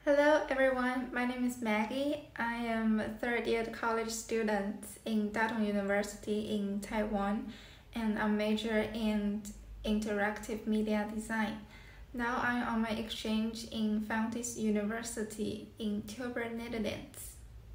Hello everyone, my name is Maggie. I am a third-year college student in Datong University in Taiwan, and I major in interactive media design. Now I'm on my exchange in Fontys University in Tilburg, Netherlands.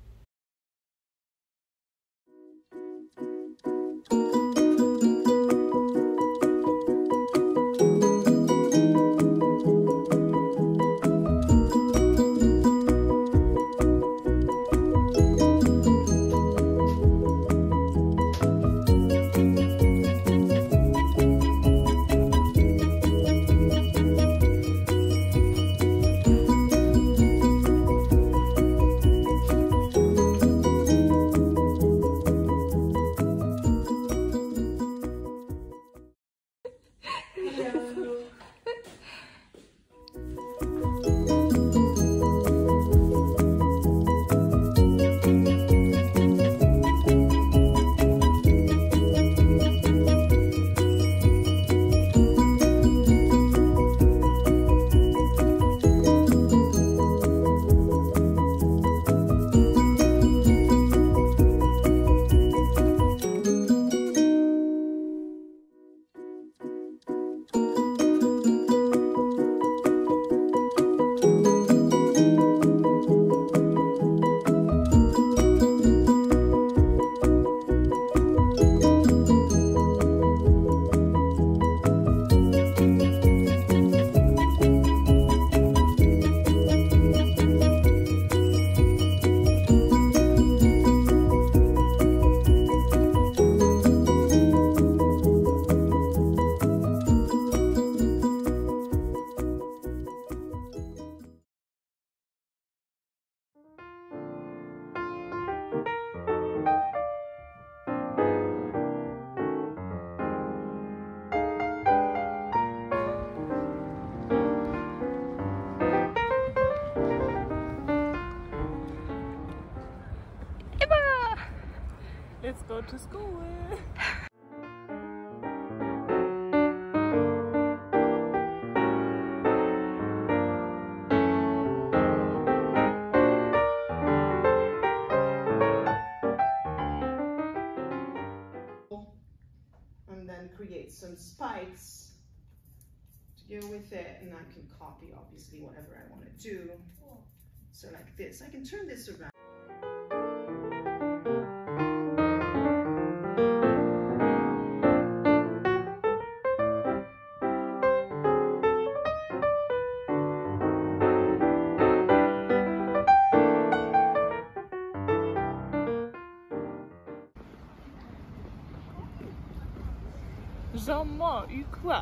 Let's go to school. And then create some spikes to go with it, and I can copy obviously whatever I want to do. So like this, I can turn this around. Jean-Marc, eu quoi?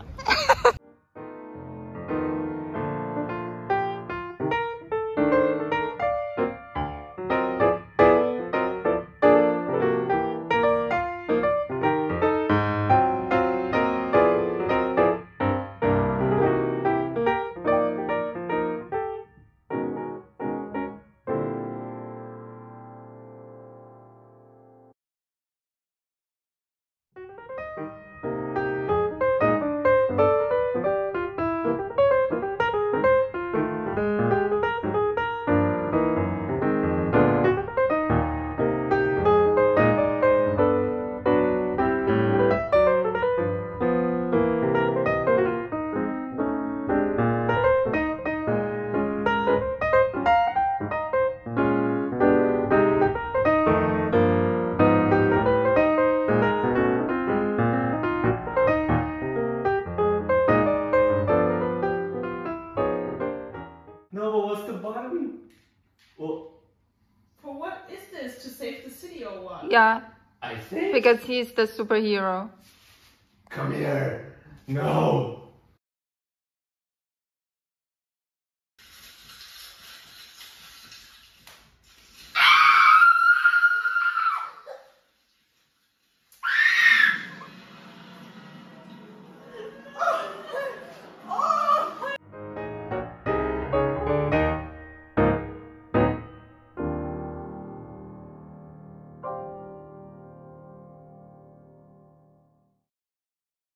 No, but what's the bottom? Well, For what is this? To save the city or what? Yeah, I think. because he's the superhero. Come here. No.